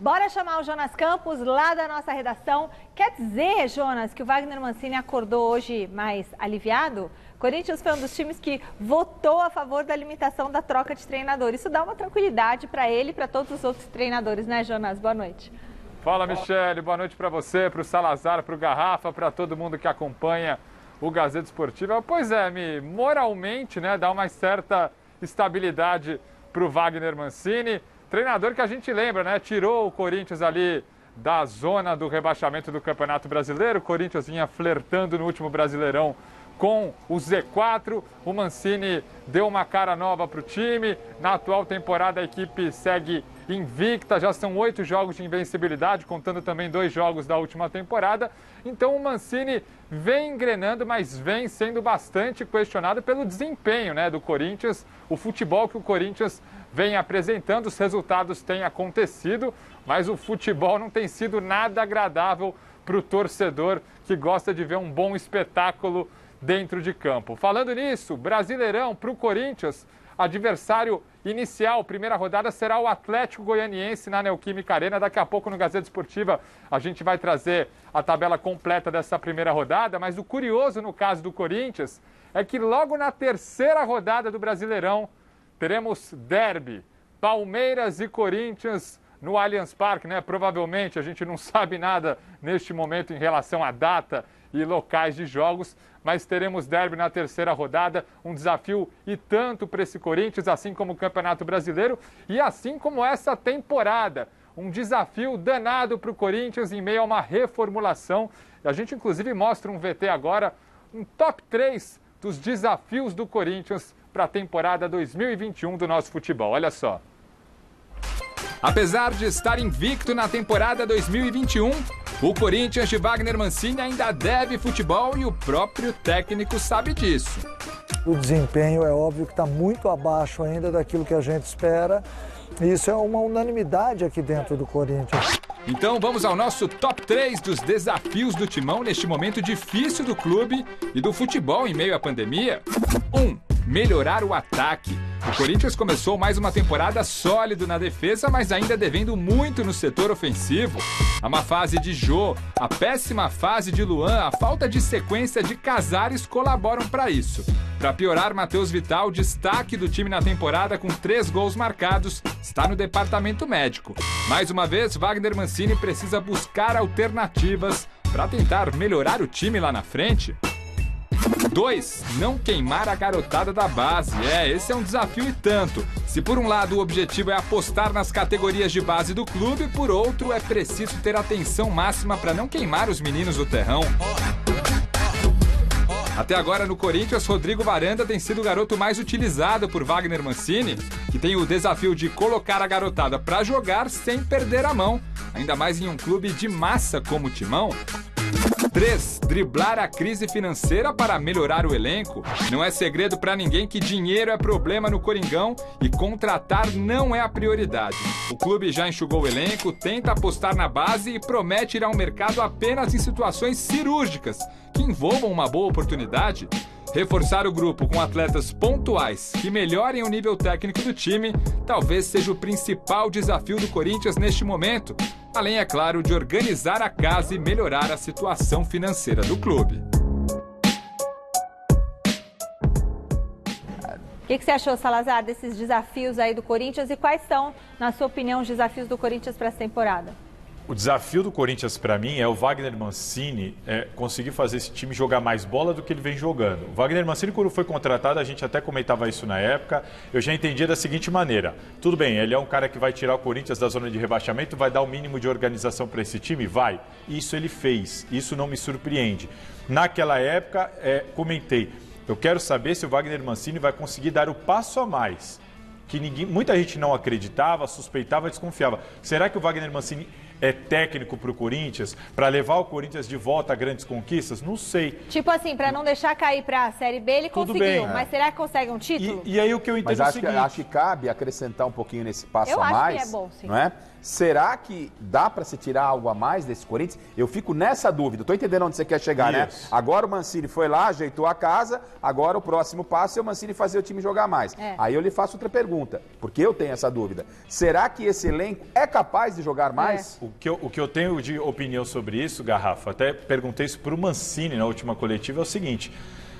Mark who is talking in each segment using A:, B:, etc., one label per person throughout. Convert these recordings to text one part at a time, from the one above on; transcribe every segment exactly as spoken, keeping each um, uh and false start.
A: Bora chamar o Jonas Campos lá da nossa redação. Quer dizer, Jonas, que o Wagner Mancini acordou hoje mais aliviado? Corinthians foi um dos times que votou a favor da limitação da troca de treinador. Isso dá uma tranquilidade para ele e para todos os outros treinadores, né, Jonas? Boa noite.
B: Fala, Michele. Boa noite para você, para o Salazar, para o Garrafa, para todo mundo que acompanha o Gazeta Esportiva. Pois é, Mi, moralmente, né, dá uma certa estabilidade para o Wagner Mancini. Treinador que a gente lembra, né, tirou o Corinthians ali da zona do rebaixamento do Campeonato Brasileiro. O Corinthians vinha flertando no último Brasileirão com o Z quatro, o Mancini deu uma cara nova para o time. Na atual temporada a equipe segue invicta, já são oito jogos de invencibilidade, contando também dois jogos da última temporada. Então o Mancini vem engrenando, mas vem sendo bastante questionado pelo desempenho, né, do Corinthians, o futebol que o Corinthians vem apresentando. Os resultados têm acontecido, mas o futebol não tem sido nada agradável para o torcedor que gosta de ver um bom espetáculo dentro de campo. Falando nisso, Brasileirão para o Corinthians, adversário inicial, primeira rodada, será o Atlético Goianiense na Neoquímica Arena. Daqui a pouco no Gazeta Esportiva a gente vai trazer a tabela completa dessa primeira rodada, mas o curioso no caso do Corinthians é que logo na terceira rodada do Brasileirão teremos derby, Palmeiras e Corinthians no Allianz Parque, né? Provavelmente a gente não sabe nada neste momento em relação à data e locais de jogos, mas teremos derby na terceira rodada, um desafio e tanto para esse Corinthians, assim como o Campeonato Brasileiro e assim como essa temporada. Um desafio danado para o Corinthians em meio a uma reformulação. A gente inclusive mostra um V T agora, um top três dos desafios do Corinthians para a temporada dois mil e vinte e um do nosso futebol. Olha só.
C: Apesar de estar invicto na temporada dois mil e vinte e um, o Corinthians de Wagner Mancini ainda deve futebol e o próprio técnico sabe disso.
D: O desempenho é óbvio que está muito abaixo ainda daquilo que a gente espera. Isso é uma unanimidade aqui dentro do Corinthians.
C: Então vamos ao nosso top três dos desafios do Timão neste momento difícil do clube e do futebol em meio à pandemia. um. Melhorar o ataque. O Corinthians começou mais uma temporada sólido na defesa, mas ainda devendo muito no setor ofensivo. A má fase de Jô, a péssima fase de Luan, a falta de sequência de Casares colaboram para isso. Para piorar, Matheus Vital, destaque do time na temporada com três gols marcados, está no departamento médico. Mais uma vez, Wagner Mancini precisa buscar alternativas para tentar melhorar o time lá na frente. dois. Não queimar a garotada da base. É, esse é um desafio e tanto. Se por um lado o objetivo é apostar nas categorias de base do clube, por outro é preciso ter atenção máxima para não queimar os meninos do terrão. Até agora no Corinthians, Rodrigo Varanda tem sido o garoto mais utilizado por Wagner Mancini, que tem o desafio de colocar a garotada para jogar sem perder a mão, ainda mais em um clube de massa como o Timão. três. Driblar a crise financeira para melhorar o elenco. Não é segredo para ninguém que dinheiro é problema no Coringão e contratar não é a prioridade. O clube já enxugou o elenco, tenta apostar na base e promete ir ao mercado apenas em situações cirúrgicas que envolvam uma boa oportunidade. Reforçar o grupo com atletas pontuais que melhorem o nível técnico do time talvez seja o principal desafio do Corinthians neste momento, além, é claro, de organizar a casa e melhorar a situação financeira do clube.
A: O que, que você achou, Salazar, desses desafios aí do Corinthians e quais são, na sua opinião, os desafios do Corinthians para essa temporada?
E: O desafio do Corinthians, para mim, é o Wagner Mancini é, conseguir fazer esse time jogar mais bola do que ele vem jogando. O Wagner Mancini, quando foi contratado, a gente até comentava isso na época, eu já entendia da seguinte maneira. Tudo bem, ele é um cara que vai tirar o Corinthians da zona de rebaixamento, vai dar o mínimo de organização para esse time? Vai. Isso ele fez, isso não me surpreende. Naquela época, é, comentei, eu quero saber se o Wagner Mancini vai conseguir dar o passo a mais, que ninguém, muita gente não acreditava, suspeitava, desconfiava. Será que o Wagner Mancini é técnico para o Corinthians, para levar o Corinthians de volta a grandes conquistas? Não sei.
A: Tipo assim, para não deixar cair para a Série B, ele
E: Tudo
A: conseguiu.
E: bem,
A: mas
E: é.
A: será que consegue um título?
E: E, e aí o que eu entendo
F: Mas
E: é o
F: acho que,
E: seguinte...
F: acho que cabe acrescentar um pouquinho nesse passo
A: Eu
F: a
A: acho
F: mais.
A: que é bom, sim.
F: Não é? Será que dá para se tirar algo a mais desse Corinthians? Eu fico nessa dúvida. Estou entendendo onde você quer chegar,
E: Isso.
F: né? Agora o Mancini foi lá, ajeitou a casa, agora o próximo passo é o Mancini fazer o time jogar mais.
A: É.
F: Aí eu lhe faço outra pergunta, porque eu tenho essa dúvida. Será que esse elenco é capaz de jogar mais?
E: O que, eu, o que eu tenho de opinião sobre isso, Garrafa, até perguntei isso para o Mancini na última coletiva, é o seguinte,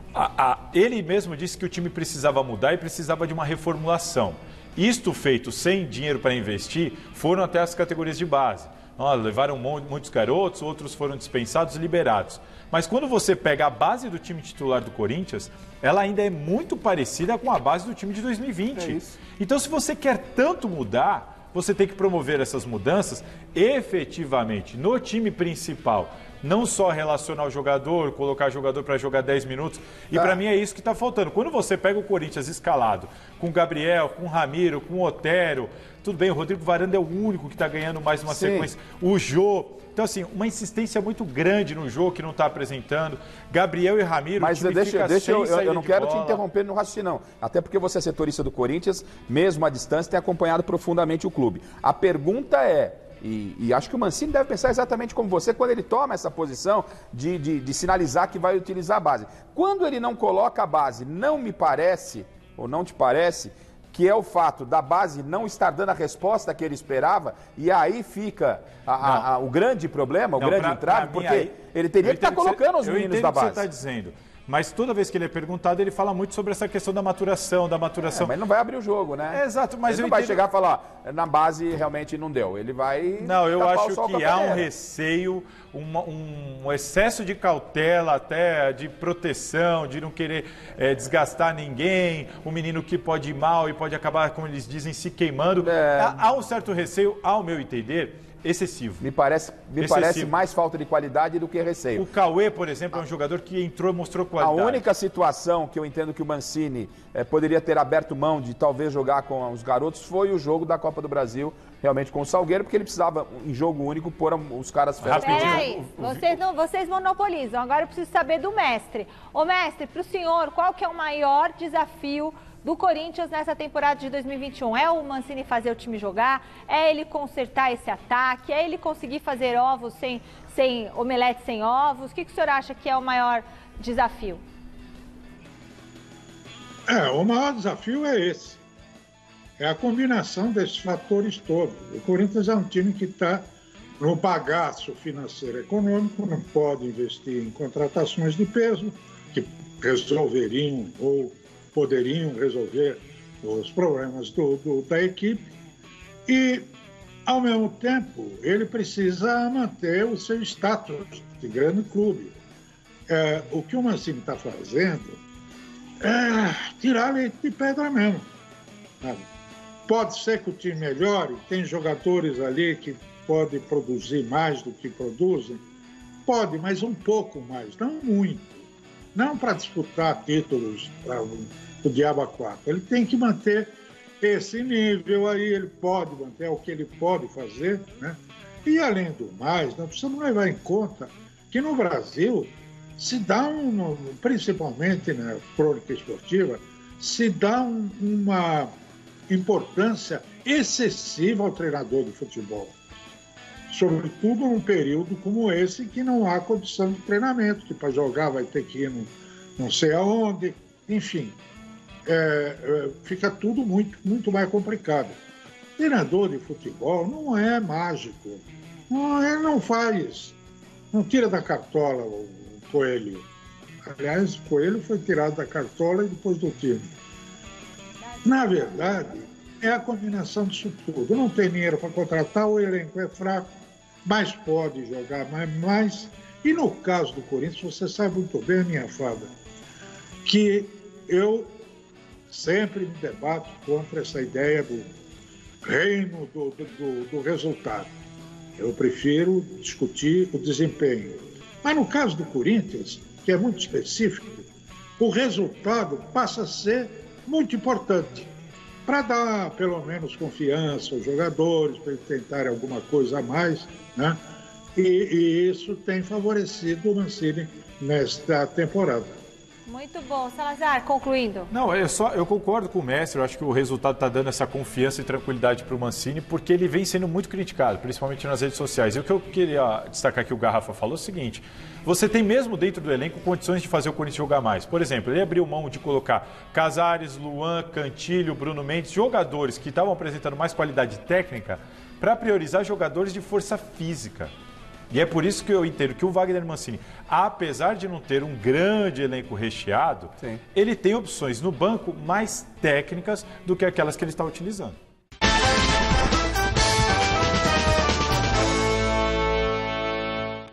E: a, a, ele mesmo disse que o time precisava mudar e precisava de uma reformulação. Isto feito sem dinheiro para investir, foram até as categorias de base. Oh, levaram muitos garotos, outros foram dispensados e liberados. Mas quando você pega a base do time titular do Corinthians, ela ainda é muito parecida com a base do time de dois mil e vinte.
F: É isso.
E: Então, se você quer tanto mudar, você tem que promover essas mudanças efetivamente no time principal. Não só relacionar o jogador, colocar jogador para jogar dez minutos. E
F: Ah.
E: para mim é isso que está faltando. Quando você pega o Corinthians escalado com o Gabriel, com o Ramiro, com o Otero, tudo bem, o Rodrigo Varanda é o único que está ganhando mais uma
F: Sim.
E: sequência. O Jô. Então, assim, uma insistência muito grande no Jô que não está apresentando. Gabriel e Ramiro,
F: Mas
E: o time
F: deixa,
E: fica
F: deixa
E: sem
F: eu, eu,
E: saída
F: eu não
E: de
F: quero te
E: bola.
F: interromper no raciocínio, não. Até porque você é setorista do Corinthians, mesmo à distância, tem acompanhado profundamente o clube. A pergunta é, e, e acho que o Mancini deve pensar exatamente como você, quando ele toma essa posição de, de, de sinalizar que vai utilizar a base. Quando ele não coloca a base, não me parece, ou não te parece, que é o fato da base não estar dando a resposta que ele esperava, e aí fica a, a, a, o grande problema, o
E: Não,
F: grande
E: pra-
F: entrave,
E: pra mim,
F: porque
E: aí-
F: ele teria
E: eu
F: que estar
E: entendo
F: colocando
E: você-
F: os meninos da
E: Eu entendo o que você
F: base.
E: está dizendo. Mas toda vez que ele é perguntado, ele fala muito sobre essa questão da maturação, da maturação.
F: É, mas ele não vai abrir o jogo, né?
E: É, exato, mas
F: ele
E: eu
F: não vai
E: entendo-
F: chegar e falar, ó, na base realmente não deu. Ele vai...
E: Não, eu
F: tapar o
E: acho
F: sol com a
E: que há um
F: peneira.
E: receio, uma- um excesso de cautela, até de proteção, de não querer eh, desgastar ninguém, um menino que pode ir mal e pode acabar, como eles dizem, se queimando.
F: É.
E: Há, há um certo receio, ao meu entender, excessivo.
F: Me parece, me
E: Excessivo.
F: parece mais falta de qualidade do que receio.
E: O Cauê, por exemplo, é um jogador que entrou e mostrou
F: A
E: qualidade.
F: única situação que eu entendo que o Mancini eh, poderia ter aberto mão de talvez jogar com os garotos foi o jogo da Copa do Brasil, realmente com o Salgueiro, porque ele precisava, em jogo único, pôr os caras férias.
E: Rapidinho.
A: Peraí, vocês, não, vocês monopolizam. Agora eu preciso saber do mestre. Ô mestre, para o senhor, qual que é o maior desafio do Corinthians nessa temporada de dois mil e vinte e um? É o Mancini fazer o time jogar? É ele consertar esse ataque? É ele conseguir fazer ovos sem, sem omelete sem ovos? O que, que o senhor acha que é o maior desafio?
G: É, o maior desafio é esse. É a combinação desses fatores todos. O Corinthians é um time que está no bagaço financeiro e econômico, não pode investir em contratações de peso, que resolveriam ou poderiam resolver os problemas do, do, da equipe. E, ao mesmo tempo, ele precisa manter o seu status de grande clube. É, o que o Mancini está fazendo é tirar leite de pedra mesmo. Sabe? Pode ser que o time melhore, tem jogadores ali que podem produzir mais do que produzem. Pode, mas um pouco mais, não muito. Não para disputar títulos para o, o Diabo a quatro. Ele tem que manter esse nível aí, ele pode manter, é o que ele pode fazer, né? E, além do mais, nós precisamos levar em conta que no Brasil se dá, um, principalmente na crônica esportiva, se dá um, uma importância excessiva ao treinador de futebol. Sobretudo num período como esse, que não há condição de treinamento, que para jogar vai ter que ir no, não sei aonde, enfim, é, é, fica tudo muito, muito mais complicado. Treinador de futebol não é mágico, não, ele não faz, não tira da cartola o, o Coelho. Aliás, o Coelho foi tirado da cartola e depois do time. Na verdade, é a combinação disso tudo. Não tem dinheiro para contratar, o elenco é fraco, mas pode jogar mais, mais. E no caso do Corinthians, você sabe muito bem, minha fada, que eu sempre me debato contra essa ideia do reino do, do, do resultado. Eu prefiro discutir o desempenho. Mas no caso do Corinthians, que é muito específico, o resultado passa a ser muito importante. para dar pelo menos confiança aos jogadores, para eles tentarem alguma coisa a mais, né? E, e isso tem favorecido o Mancini nesta temporada.
A: Muito bom. Salazar, concluindo.
E: Não, eu, só, eu concordo com o mestre, eu acho que o resultado está dando essa confiança e tranquilidade para o Mancini, porque ele vem sendo muito criticado, principalmente nas redes sociais. E o que eu queria destacar que o Garrafa falou é o seguinte: você tem mesmo dentro do elenco condições de fazer o Corinthians jogar mais. Por exemplo, ele abriu mão de colocar Casares, Luan, Cantilho, Bruno Mendes, jogadores que estavam apresentando mais qualidade técnica, para priorizar jogadores de força física. E é por isso que eu entendo que o Wagner Mancini, apesar de não ter um grande elenco recheado, Sim. ele tem opções no banco mais técnicas do que aquelas que ele está utilizando.